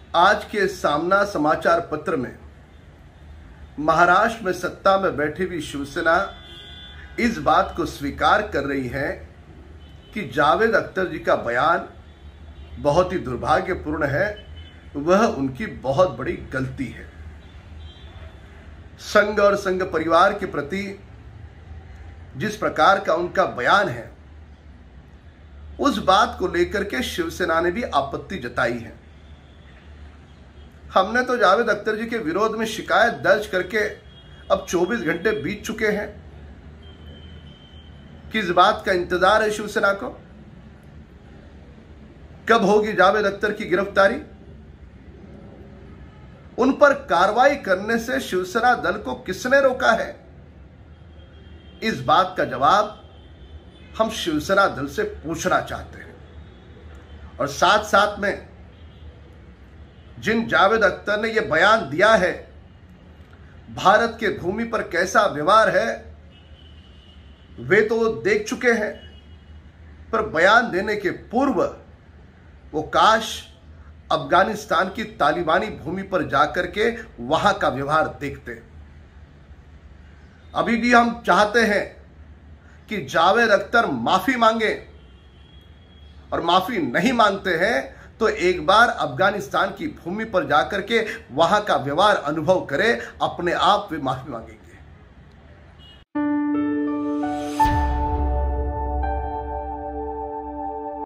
आज के सामना समाचार पत्र में महाराष्ट्र में सत्ता में बैठी हुई शिवसेना इस बात को स्वीकार कर रही है कि जावेद अख्तर जी का बयान बहुत ही दुर्भाग्यपूर्ण है, वह उनकी बहुत बड़ी गलती है। संघ और संघ परिवार के प्रति जिस प्रकार का उनका बयान है, उस बात को लेकर के शिवसेना ने भी आपत्ति जताई है। हमने तो जावेद अख्तर जी के विरोध में शिकायत दर्ज करके अब 24 घंटे बीत चुके हैं। किस बात का इंतजार है शिवसेना को? कब होगी जावेद अख्तर की गिरफ्तारी? उन पर कार्रवाई करने से शिवसेना दल को किसने रोका है? इस बात का जवाब हम शिवसेना दल से पूछना चाहते हैं। और साथ साथ में जिन जावेद अख्तर ने यह बयान दिया है, भारत के भूमि पर कैसा व्यवहार है वे तो देख चुके हैं, पर बयान देने के पूर्व वो काश अफगानिस्तान की तालिबानी भूमि पर जाकर के वहां का व्यवहार देखते। अभी भी हम चाहते हैं कि जावेद अख्तर माफी मांगे, और माफी नहीं मांगते हैं तो एक बार अफगानिस्तान की भूमि पर जाकर के वहां का व्यवहार अनुभव करें, अपने आप वे माफी मांगेंगे।